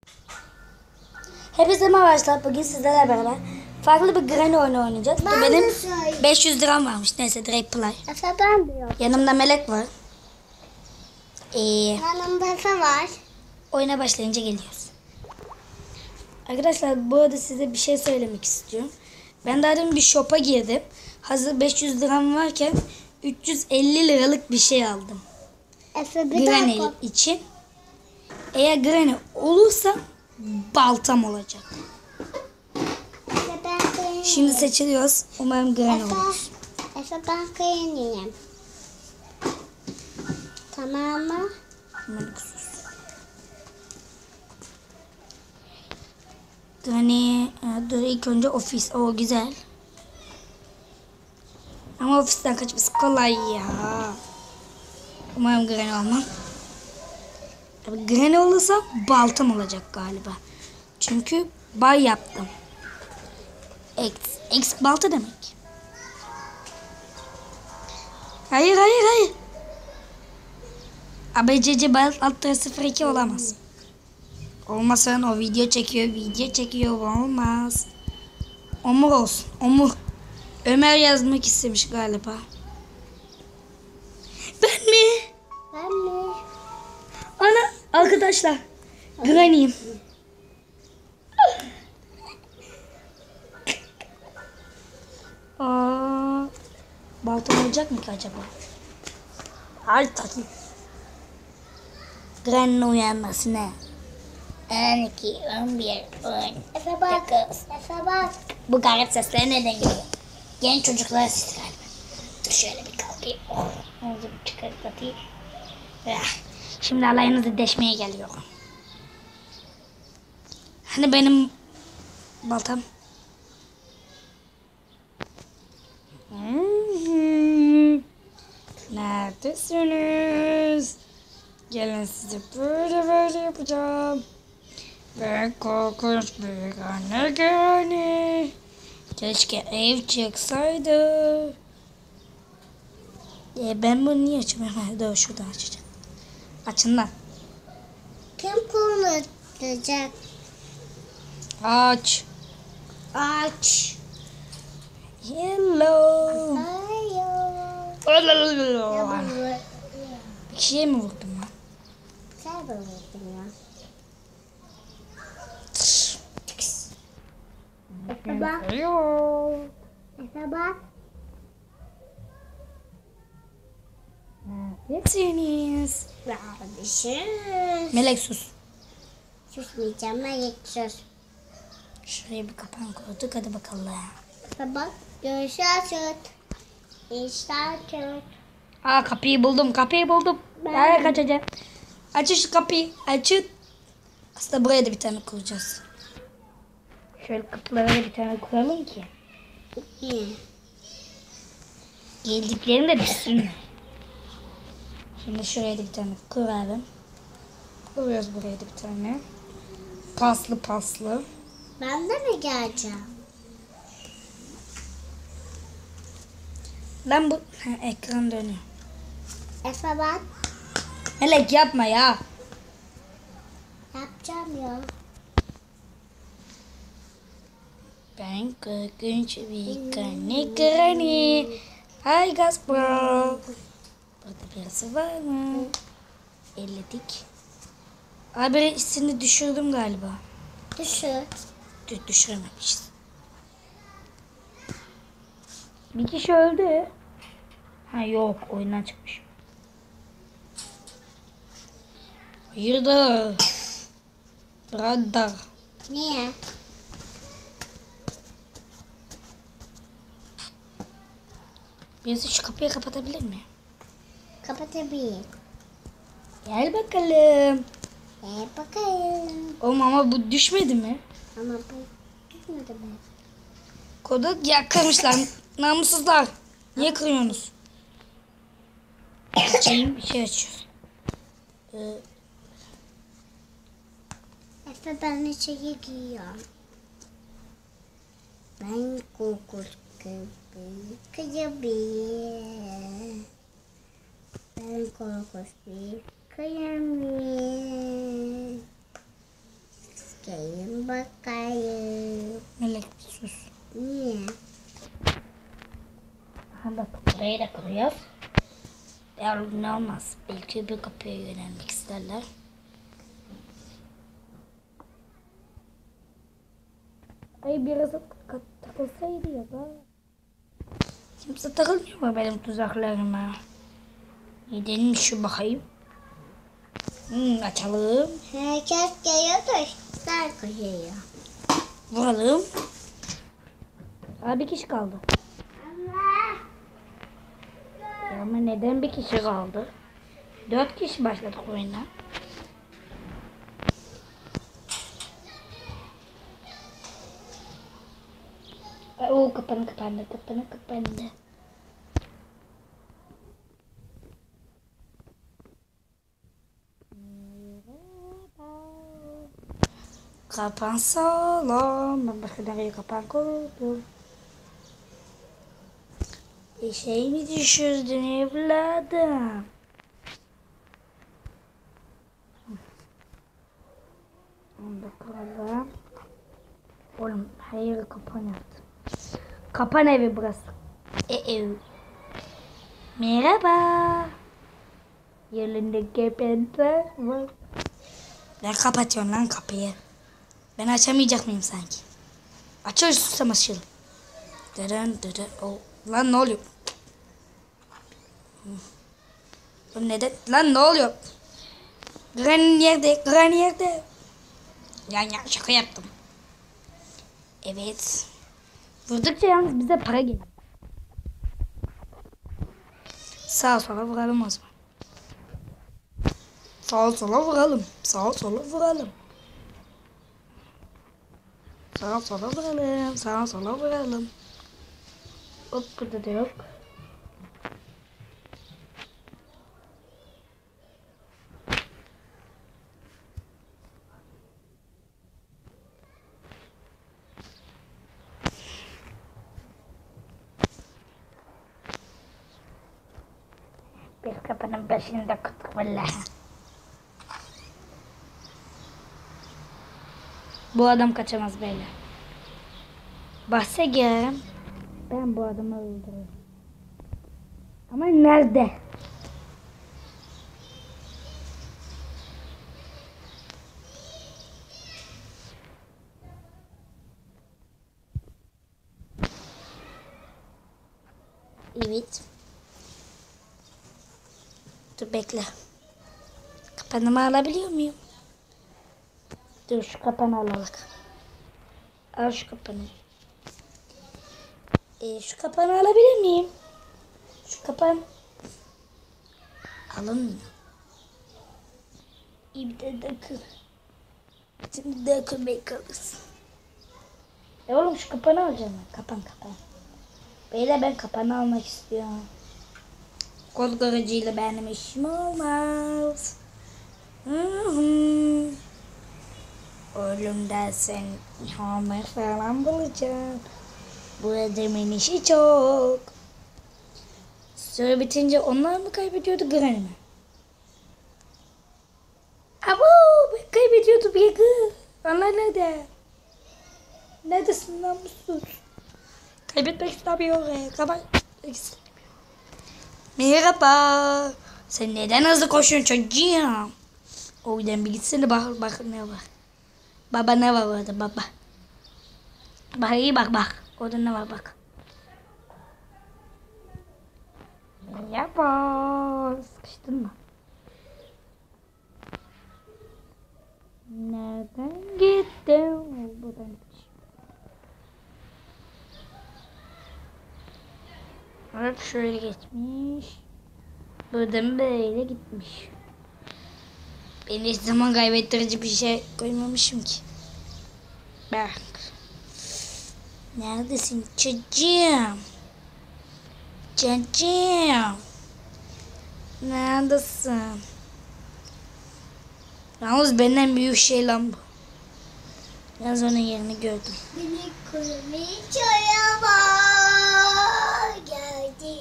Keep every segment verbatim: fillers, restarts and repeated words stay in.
Hepinize merhaba arkadaşlar. Bugün sizlerle beraber farklı bir Granny oyunu oynayacağız. Ben Benim de söyleyeyim. beş yüz liram varmış. Neyse direkt play. Efe ben diyorum. Yanımda Melek var. Ee, Yanımda Efe var. oyuna başlayınca geliyoruz. Arkadaşlar bu arada size bir şey söylemek istiyorum. Ben daha demin bir shop'a girdim. Hazır beş yüz liram varken üç yüz elli liralık bir şey aldım. Efe bir Granny dakika. için. Eğer Granny olursa baltam olacak. Efe ben kıyınıyım. Şimdi seçiliyoruz. Umarım Granny Efe, olur. Efe ben kıyınıyım. Tamam mı? Aman sus. Granny, e, dur ilk önce ofis. O güzel. Ama ofisten kaçması kolay ya. Umarım Granny olmam. Tabii Granny olursa baltam olacak galiba. Çünkü bay yaptım. X. X balta demek. Hayır hayır hayır. A B C C alt sıfır iki olamaz. Olmasın o video çekiyor video çekiyor olmaz. Omur olsun Omur. Ömer yazmak istemiş galiba. Ben mi? Ben mi? Ana arkadaşlar. Granny'yim. Aa, baltam olacak mı ki acaba? Hadi takayım. Granny'nin uyanmasına. on iki, on bir, on. Efe bak. Efe bak. Bu garip sesler neden geliyor? Genç çocuklar sesi galiba. Dur şöyle bir kalkayım. Oh, omzumu çıkartayım. Ah, şimdi alayınızı deşmeye geliyorum. Hani benim baltam? Hmm. Neredesiniz? Gelin sizi böyle böyle yapacağım. Ben korkunç bir anne Granny. Keşke ev çıksaydı. E ben bunu niye açamıyorum? Dur şuradan açacağım. Açın lan. Kim konuşacak? Aç. Aç. Hello. Hayır. Olalala. Bir şeye mi vurdum lan? Sen böyle yaptın ya. Efe bak. Hello. Efe bak. Neredesiniz? Kardeşim. Melek sus. Susmayacağım ben yetişir. Şuraya bir kapan koyduk hadi bakalım. Efe bak. Görüşürüz. İşte açın. Aa kapıyı buldum kapıyı buldum. Ben- Nereye kaçacağım? Açın şu kapıyı açın. Aslında buraya da bir tane kuracağız. Şöyle kapılara da bir tane kuralım ki. İyi. Geldiklerinde düşsün. Şimdi şuraya da bir tane kuralım. Kuruyoruz buraya da bir tane. Paslı paslı. Ben de mi geleceğim? Lan bu ha, ekran dönüyor. Efe bak. Melek yapma ya. Yapacağım ya. Ben korkunç bir anne Granny. Hi Gaspro. Burada birisi var mı? Elledik. Abi birisini düşürdüm galiba. Düşür. Dü düşürememişiz. Bir kişi öldü. Ha yok oyundan çıkmış. Hayırdır? Brother. Niye? Birisi şu kapıyı kapatabilir mi? Kapatabilir. Gel bakalım. E bakayım. Oğlum ama bu düşmedi mi? Ama bu gitmedi mi? Kodu ya kırmışlar. Namussuzlar. Niye kırıyorsunuz? Açayım bir şey açıyoruz. Ee, Efe ben içeri giyiyorum. Ben korkunç bir kıyabiyim. Ben korkunç bir kıyamıyım. Gelin bakayım. Melek bir sus. Niye? Ha bak burayı da kuruyoruz. Eğer ne olmaz. Belki bir kapıya yönelmek isterler. Ay biraz takılsaydı ya da. Kimse takılmıyor mu benim tuzaklarıma? Gidelim şu bakayım. Hmm, açalım. Herkes geliyor da işler koyuyor. Vuralım. Aa, bir kişi kaldı. Ya ama neden bir kişi kaldı? Dört kişi başladık oyuna. Ay, o kapanı kapandı, kapanı kapandı. Kapan salon. Ben başka nereye kapan koydum. Bir şey mi düşürdün evladım? Onu da koyalım. Oğlum her yeri kapan yaptım. Kapan evi burası. E ev. Merhaba. Yerinde kepenler var. Ben kapatıyorum lan kapıyı. Ben açamayacak mıyım sanki? Açıyor susam açalım. Dırın dırın. Oh. Lan ne oluyor? Lan neden? Lan ne oluyor? Granny yerde. Granny yerde. Ya ya şaka yaptım. Evet. Vurdukça yalnız bize para geliyor. Sağa sola vuralım o zaman. Sağa sola vuralım. Sağa sola vuralım. Sağa sola vuralım. Sağa sola vuralım. Hop burada da yok. Bir kapının başında kutu vallahi. Bu adam kaçamaz böyle. Bahse girerim. Ben bu adamı öldürürüm. Ama nerede? Evet. Dur bekle. Kapanımı alabiliyor muyum? Dur şu kapanı alalım. Al şu kapanı. Ee, şu kapanı alabilir miyim? Şu kapan. Alınmıyor. İyi bir de dakıl. Şimdi dökülmeyi kalırsın. E oğlum şu kapanı alacağım ben. Kapan kapan. Beyler ben kapanı almak istiyorum. Kod garajıyla benim işim olmaz. Hı hı. Oğlum dersen hamur falan bulacağım. Bu adamın işi çok. Süre bitince onlar mı kaybediyordu Granny mi? Abo ben kaybediyordum ya kız. Onlar nerede? Neredesin lan mutsuz? Kaybetmek istemiyorum. Kaybetmek istemiyorum. Merhaba. Sen neden hızlı koşuyorsun çocuğum? O yüzden bir gitsene bak, bak ne var. Baba ne var orada baba. Bak iyi bak bak. Orada ne var bak. Merhaba. Sıkıştın mı? Nereden gittin? Buradan gitmiş. Evet şöyle geçmiş. Buradan böyle gitmiş. Ben hiç zaman kaybettirici bir şey koymamışım ki. Bak. Neredesin çocuğum? Çocuğum. Neredesin? Yalnız benden büyük şey lan bu. Yalnız onun yerini gördüm. Beni kurmayacağım geldi.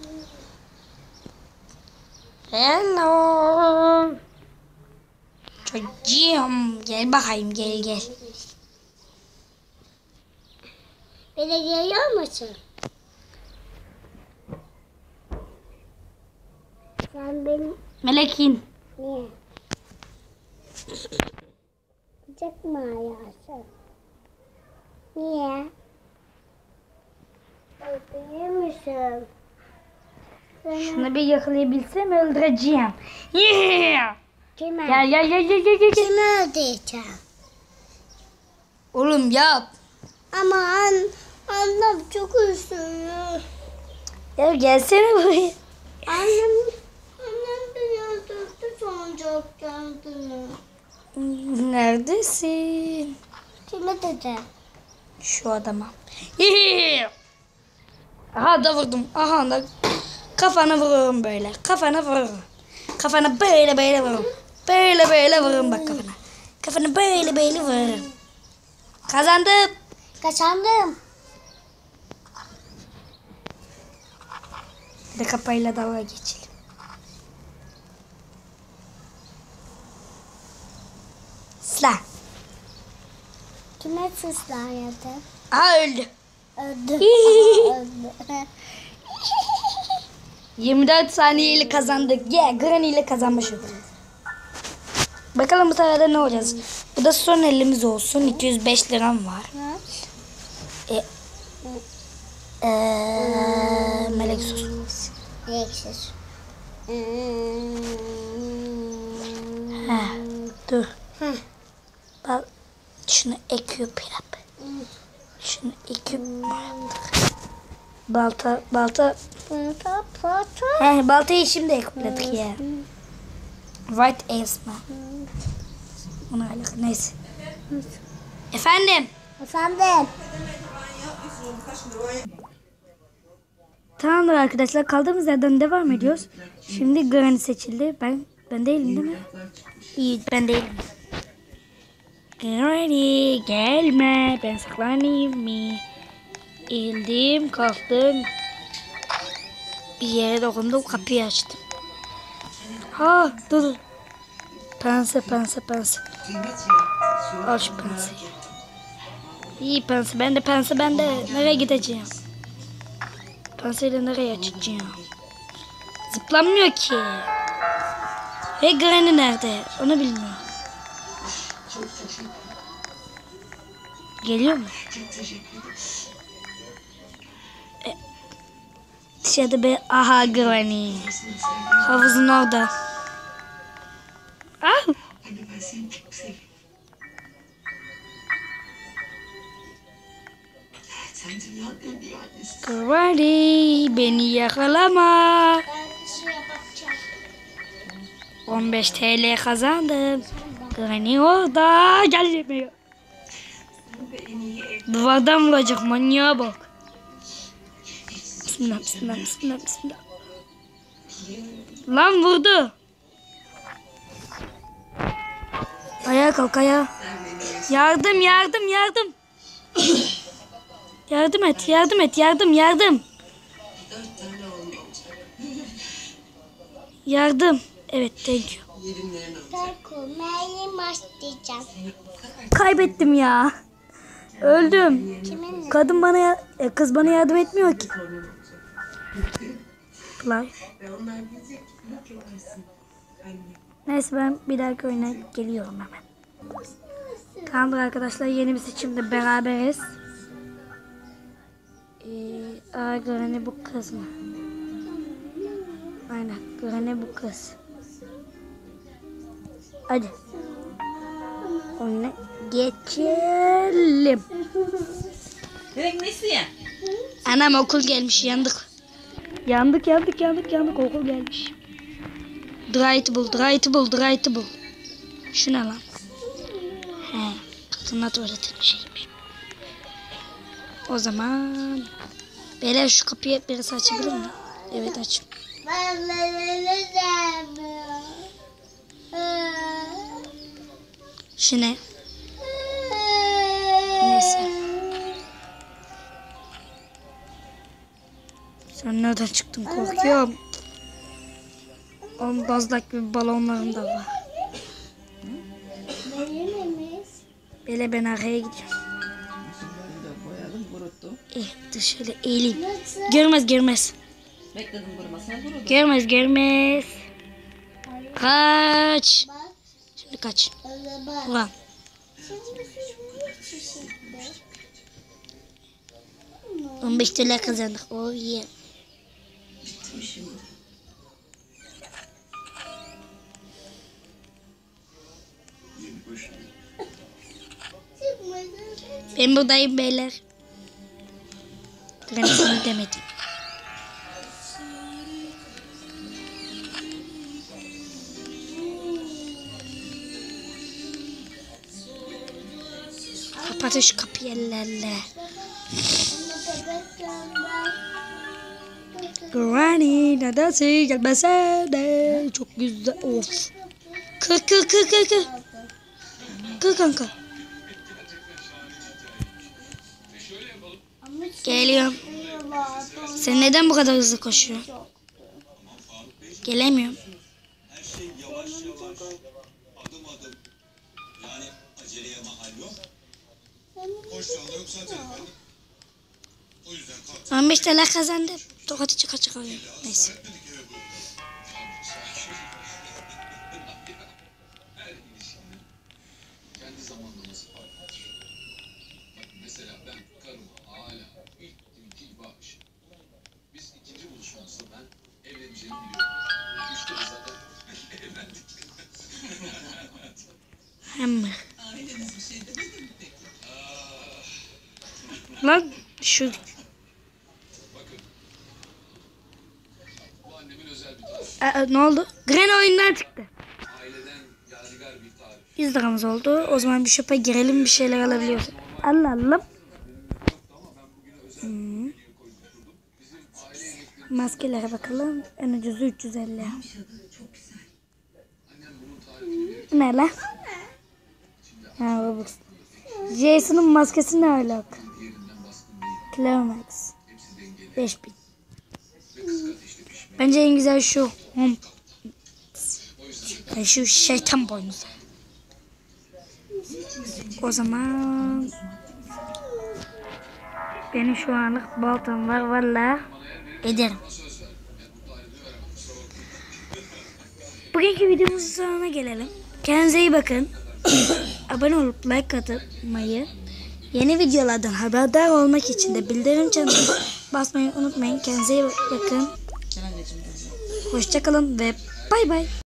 Hello. Çocuğum gel bakayım gel gel. Beni geliyor musun? Sen benim... Melekin. Niye? Sıcak mı ayağısın? Niye? Öldürür müsün? Şunu bir yakalayabilsem öldüreceğim. Yeah! Kime? Gel gel gel gel gel gel. Kimi öldüreceğim? Oğlum yap. Ama an, annem çok üzülüyor. Ya gelsene buraya. Annem, annem beni öldürdü sancak kendini. Neredesin? Kime dedi? Şu adama. Yeah! Aha da vurdum. Aha da kafana vururum böyle. Kafana vururum. Kafana böyle böyle vururum. Böyle böyle vururum bak kafana. Kafana böyle böyle vururum. Kazandım. Kazandım. Bir de kapayla dalga geçelim. Sıla. Kime sızlayadı? Aha öldü. Öldü. Öldü. yirmi dört saniyeyle kazandık. Yeah, Granny ile kazanmışım. Bakalım bu sefer de ne olacağız? Bu da son elimiz olsun. iki yüz beş liram var. E, ee, melek sus. Eksiz. Ha, dur. Hı. Bak şunu equip yap. Şunu equip yaptık. Balta, balta. Pata pata. He, baltayı şimdi equipledik ya. White Ace mi? Ona alakalı neyse. Efendim. Efendim. Tamamdır arkadaşlar, kaldığımız yerden devam ediyoruz. Şimdi Granny seçildi. Ben ben değilim değil mi? İyi, ben değilim. Granny gelme, ben saklanayım mı? Eğildim, kalktım. Bir yere dokundum, kapıyı açtım. Ha dur dur. Pense pense pense. Al şu penseyi. İyi pense, ben de pense, ben de nereye gideceğim? Penseyle nereye açacağım? Zıplanmıyor ki. Ve Granny nerede? Onu bilmiyorum. Geliyor mu? E, dışarıda bir aha Granny. Havuzun orada. Ah! Granny beni yakalama. Ben şuraya bakacağım. on beş T L kazandım. Granny orada. Gelmiyor. Duvardan vuracak, manyağa bak. Bismillah bismillah bismillah bismillah. Lan vurdu. Ayağa kalk ayağa. Yardım yardım yardım. Yardım et yardım et yardım yardım. Yardım. Evet, thank you. Ben komayı başlayacağım. Kaybettim ya. Öldüm. Kiminle? Kadın bana ya- e, kız bana yardım etmiyor ki. Play. Neyse, ben bir dahaki oyuna geliyorum hemen. Tamamdır arkadaşlar, yeni bir seçimde beraberiz. Ee, aa, Granny bu kız mı? Aynen, Granny bu kız. Hadi. Oyuna geçelim. Demek nesi ya? Anam, okul gelmiş, yandık. Yandık yandık yandık yandık, okul gelmiş. Dry bul, dry bul, dry bul. Şu ne lan? He, kadınlar tuvaletin şeymiş. O zaman beyler, şu kapıyı birisi açabilir mi? Evet, aç. Ben beni sevmiyorum. Şu ne? Neyse. Sen nereden çıktın? Korkuyorum. On bazlak bir balonlarım da var. Hele ben arkaya gidiyorum. Şunları da koyalım kuruttu. Eh, dur şöyle eğileyim. Görmez görmez. Bekledim kurumasına kurudu. Görmez görmez. Kaç. Bak. Şimdi kaç. Öyle bak. Ulan. Şimdi siz ne çeşitli? on beş dolar kazandık. Oh yeah. Bitti şimdi. Ben buradayım beyler. Granny'sini demedim. Kapatın şu kapıyı ellerle. Granny nadası gelmese de çok güzel. Of. Kır kır kır kır kır. Kır kanka. Geliyorum. Sen neden bu kadar hızlı koşuyorsun? Gelemiyorum. Her şey yavaş yavaş, adım adım. Yani aceleye mahal yok. Hoş yolda yok zaten efendim. O yüzden kalk. on beş dolar kazandım. Tokatı çıka çıkarıyorum. Neyse. Etmedik eve bu. Her ilişkinin kendi zamanlaması farklıdır. Bak mesela ben karıma hala ilk günkü gibi aşığım. Biz ikinci buluşmamızda ben evleneceğimi biliyorum. Üçte de zaten evlendik. Hammer. Aileniz bir şey demedi mi peki? Lan şu Bu annemin özel bir tarifi. Aa, ne oldu? Gren oyundan çıktı. Aileden yadigar bir tarif. yüz liramız oldu. O zaman bir shop'a girelim bir şeyler alabiliyoruz. Alalım. Hmm. Maskelere bakalım. En ucuzu üç yüz elli. Ne lan? Ha, Robux. Jason'ın maskesi ne alaka? Climax. beş bin. Bence en güzel şu. Hmm. Yani şu şeytan boynuzu. O zaman benim şu anlık baltam var valla ederim. Bugünkü videomuzun sonuna gelelim. Kendinize iyi bakın. Abone olup like atmayı, yeni videolardan haberdar olmak için de bildirim çanını basmayı unutmayın. Kendinize iyi bakın. Gel anneciğim. Hoşça kalın ve bay bay.